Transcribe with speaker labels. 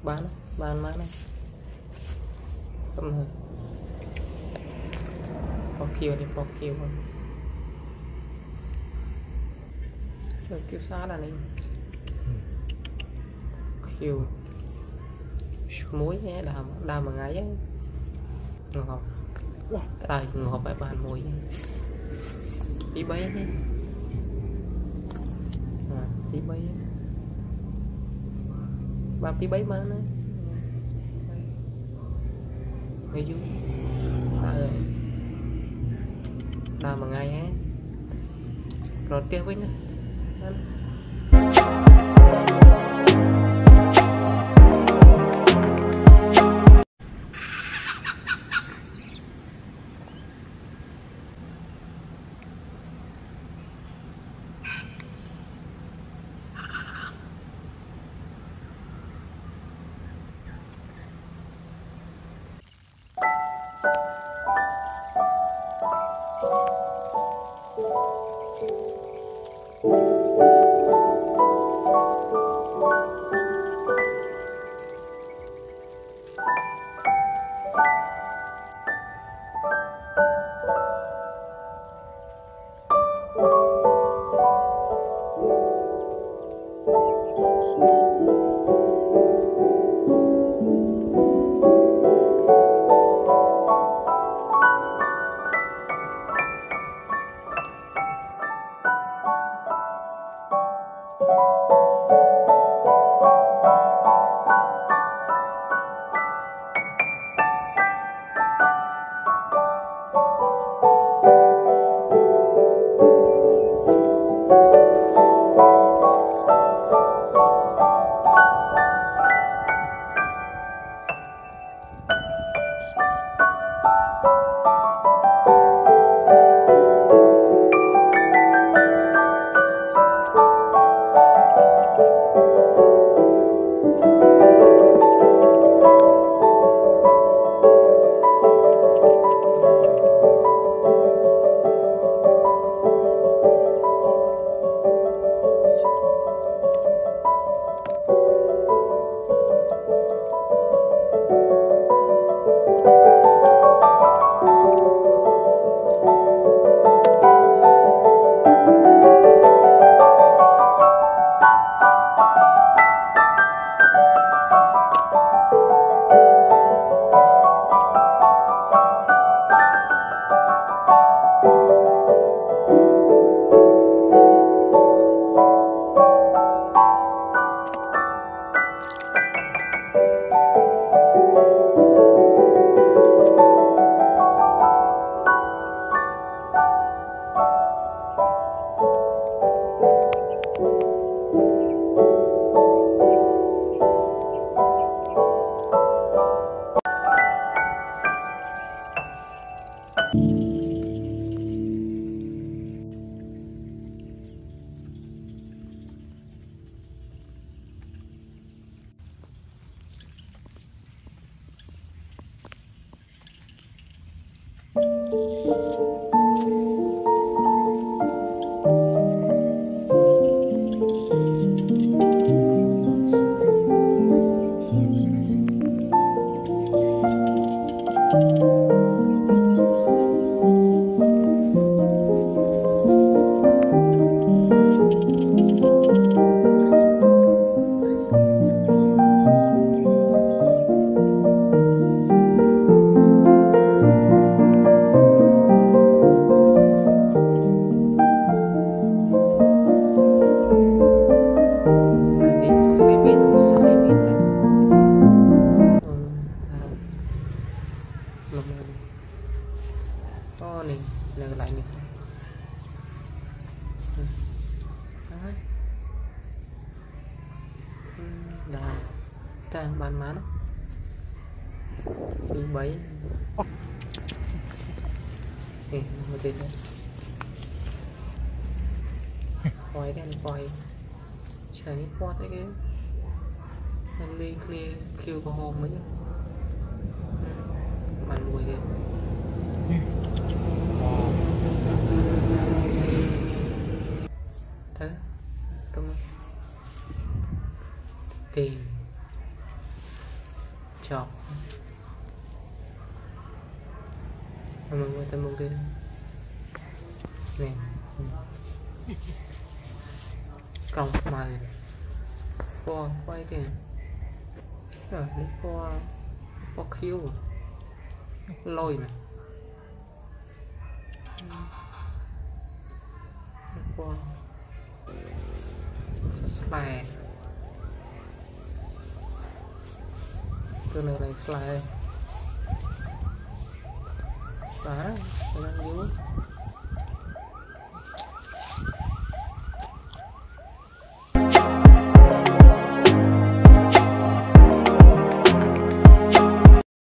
Speaker 1: bán bán má này không hả có kiều đi có kiều không rồi kiều xa là này kiều muối nhé đàm mà ngay ngọt tài ngọt phải bàn mùi đi bấy nhé đi bấy ba tí bấy má nữa nghe chú đã rồi đàm mà ngay á rồi tiếp với nữa trang bán má đi bấy quay đen quay chả đi qua thế cái anh đi clear kêu có hôm mấy bạn mùi đi thế trong tiền chọc mình mua cái nè còng mày quay kìa rồi lấy qua khiêu lôi mà qua slide từ nơi này slide đó đang dưới